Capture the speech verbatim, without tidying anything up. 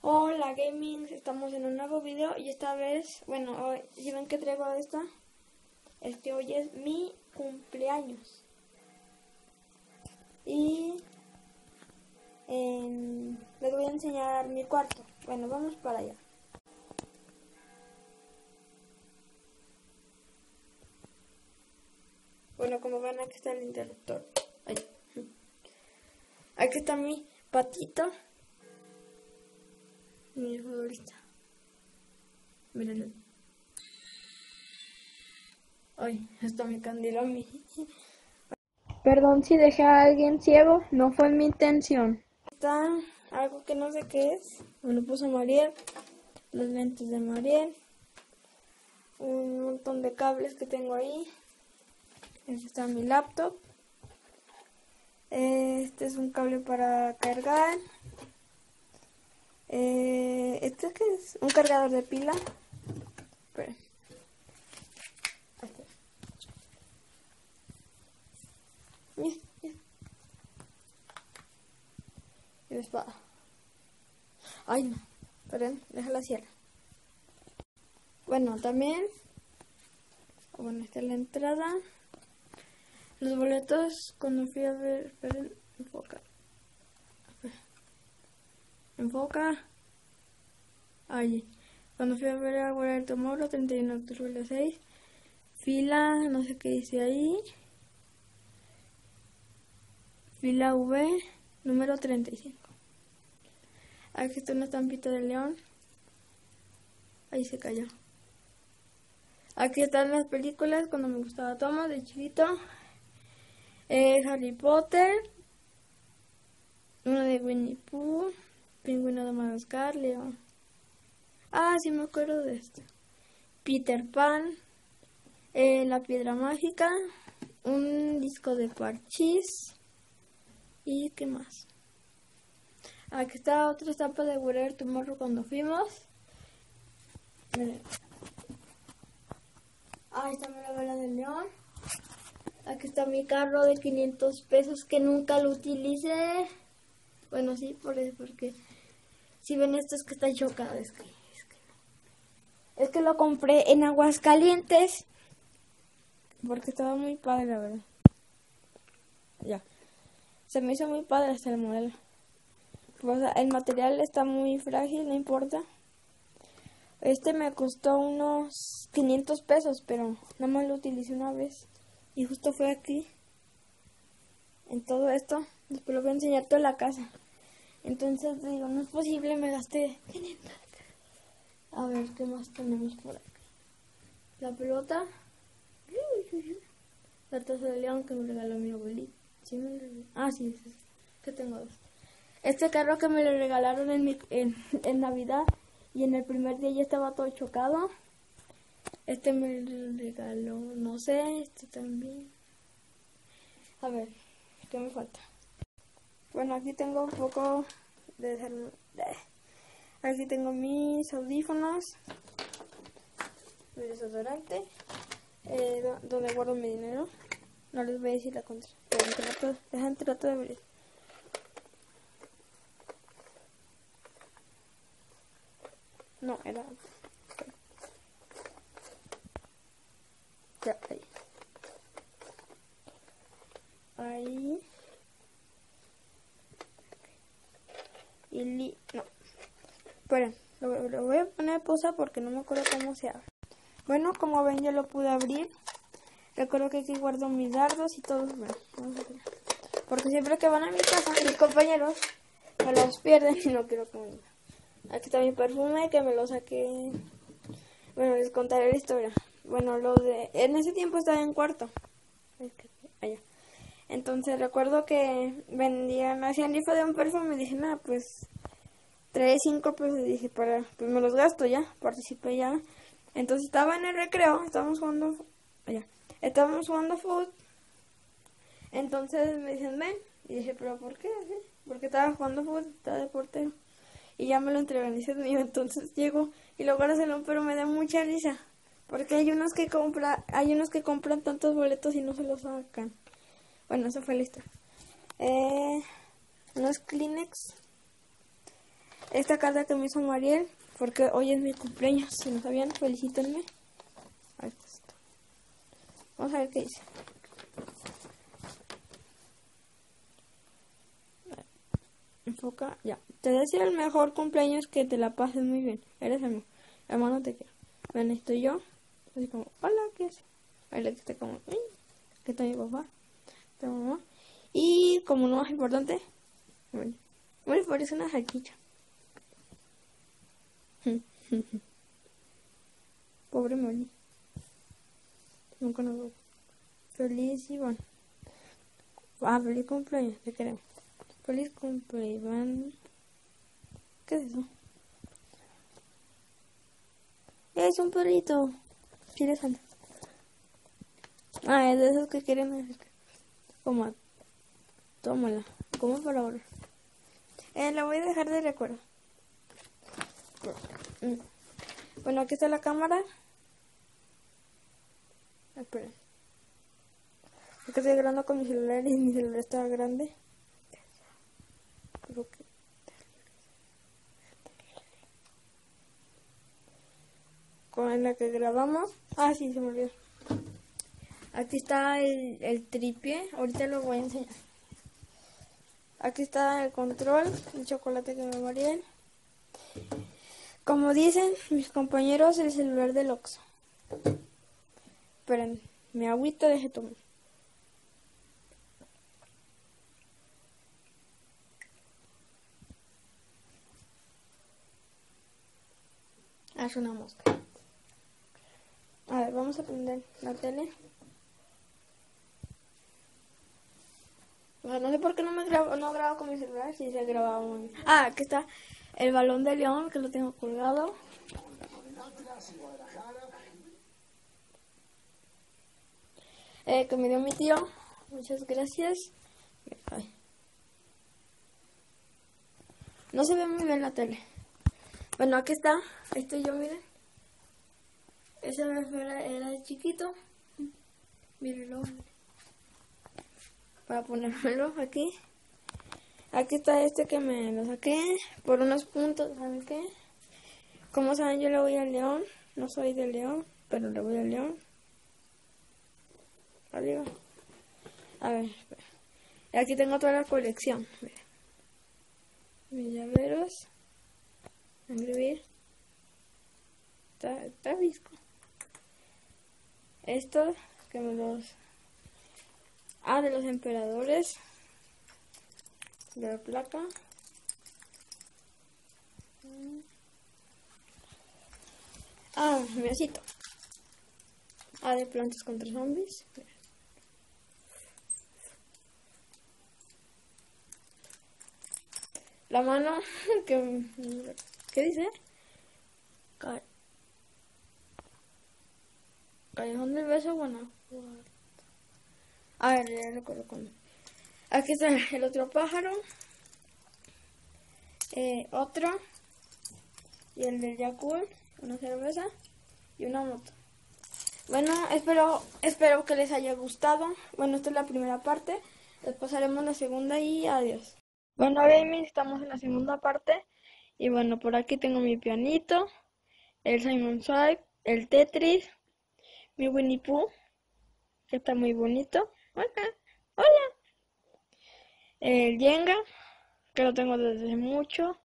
Hola gaming, estamos en un nuevo video y esta vez, bueno, hoy, si ven que traigo esta, es que hoy es mi cumpleaños y eh, les voy a enseñar mi cuarto. Bueno, vamos para allá. Bueno, como ven, aquí está el interruptor. Ahí. Aquí está mi patito. Mi favorita. Miren. Ay, está mi candilo a mí. Perdón si dejé a alguien ciego, no fue mi intención. Está algo que no sé qué es. Me lo puso Mariel. Los lentes de Mariel. Un montón de cables que tengo ahí. Este está mi laptop. Este es un cable para cargar. Eh, ¿Este qué es? Un cargador de pila. Espera. Aquí. Mira, mira. Y la espada. Ay, no. Perdón, déjala cierra. Bueno, también. Bueno, esta es la entrada. Los boletos cuando fui a ver. Esperen, enfoca. Enfoca. Ahí. Cuando fui a ver a Guardar Tomorrow, treinta y uno de octubre a las seis. Fila, no sé qué dice ahí. Fila V, número treinta y cinco. Aquí está una estampita de león. Ahí se cayó. Aquí están las películas cuando me gustaba Thomas de chiquito. Eh, Harry Potter. Una de Winnie Pooh. Pingüino de Madagascar, León. Ah, sí me acuerdo de esto. Peter Pan. Eh, la piedra mágica. Un disco de Parchís. ¿Y qué más? Aquí está otra estampa de Guardar Tomorrow cuando fuimos. Miren. Ahí está la vela del león. Aquí está mi carro de quinientos pesos que nunca lo utilicé. Bueno, sí, por eso, porque si ven esto es que está chocado. Es que, es que, es que lo compré en Aguascalientes. Porque estaba muy padre, la verdad. Ya. Se me hizo muy padre hasta el modelo. O sea, el material está muy frágil, no importa. Este me costó unos quinientos pesos, pero nada más lo utilicé una vez. Y justo fue aquí. En todo esto. Después lo voy a enseñar toda la casa. Entonces digo, no es posible, me gasté quinientos. A ver, ¿qué más tenemos por aquí? La pelota. La taza de león que me regaló mi abuelita. ¿Sí me regaló? Ah, sí, sí, sí. Que tengo dos. Este carro que me lo regalaron en, mi, en, en Navidad. Y en el primer día ya estaba todo chocado. Este me lo regaló, no sé, este también. A ver, ¿qué me falta? Bueno, aquí tengo un poco de... Aquí tengo mis audífonos. Mi desodorante. Eh, donde guardo mi dinero. No les voy a decir la contra. Pero trato, dejan trato de abrir. No, era... Ya, ahí. Ahí. Y li... No. Esperen, lo, lo voy a poner pausa porque no me acuerdo cómo se abre. Bueno, como ven ya lo pude abrir. Recuerdo que aquí guardo mis dardos y todo. Bueno, vamos a ver. Porque siempre que van a mi casa, mis compañeros me los pierden y no quiero que me... Aquí está mi perfume que me lo saqué. Bueno, les contaré la historia. Bueno, lo de... En ese tiempo estaba en cuarto. Allá. Entonces recuerdo que vendían, hacían rifa de un perfume y dije, nada, pues trae cinco pesos y dije, para, pues me los gasto ya, participé ya. Entonces estaba en el recreo, estábamos jugando, allá, estábamos jugando fútbol. Entonces me dicen, ven, y dije, pero ¿por qué? Porque estaba jugando fútbol, estaba de portero. Y ya me lo entregan, y es mío. Entonces llego y lo guardo en el, pero me da mucha risa. Porque hay unos que compran, hay unos que compran tantos boletos y no se los sacan. Bueno, eso fue listo. Eh, unos Kleenex. esta carta que me hizo Mariel, porque hoy es mi cumpleaños. Si no sabían, felicítenme. Ahí está. Vamos a ver qué dice. Enfoca, ya. Te deseo el mejor cumpleaños, que te la pases muy bien. Eres el mejor. Hermano, te quiero. Ven, estoy yo. Así como, hola, ¿qué haces? Ahí le está como, "Uy", que está mi papá, está mi mamá. Y como no más importante, bueno, me parece una salchicha. Pobre Moni. Nunca nos vemos. Feliz Iván. Ah, feliz cumpleaños, te queremos. Feliz cumpleaños, Iván. ¿Qué es eso? Es un perrito. Chile santo. Ah, es de esos que quieren hacer. Como, tómala. Como para ahora. Eh, la voy a dejar de recuerdo. Bueno, aquí está la cámara. Esperen. Es que estoy grabando con mi celular y mi celular está grande. Creo que... con la que grabamos. Ah, sí, se me olvidó. Aquí está el, el tripié. Ahorita lo voy a enseñar. Aquí está el control, el chocolate que me Mariel. Como dicen mis compañeros, el celular del Oxxo. Esperen, mi agüita deje tomar. Ah, es una mosca. A ver, vamos a prender la tele. O sea, no sé por qué no me grabo, no grabo con mi celular, si se grababa muy bien. Ah, aquí está el balón de León, que lo tengo colgado. Eh, que me dio mi tío. Muchas gracias. Ay. No se ve muy bien la tele. Bueno, aquí está. Ahí estoy yo, miren. Ese era, era chiquito. Mírenlo. Para ponérmelo aquí. Aquí está este que me lo saqué por unos puntos, ¿saben qué? Como saben, yo le voy al León. No soy de León, pero le voy al León. Arriba. A ver, espera. Y aquí tengo toda la colección. Miren. Mis llaveros. Angry Está, está visco. Estos que me los... Ah, de los emperadores. De la placa. Ah, mi osito. Ah, de plantas contra zombies. La mano que... ¿Qué dice? Ca- Callejón del Beso, Guanajuato. A ver, ya recuerdo cuando. Aquí está el otro pájaro. Eh, otro. Y el del Yakult. Una cerveza. Y una moto. Bueno, espero, espero que les haya gustado. Bueno, esta es la primera parte. Después haremos la segunda y adiós. Bueno, gaming, estamos en la segunda parte. Y bueno, por aquí tengo mi pianito, el Simon Swipe, el Tetris, mi Winnie Pooh, que está muy bonito. Hola, hola. El Jenga, que lo tengo desde mucho.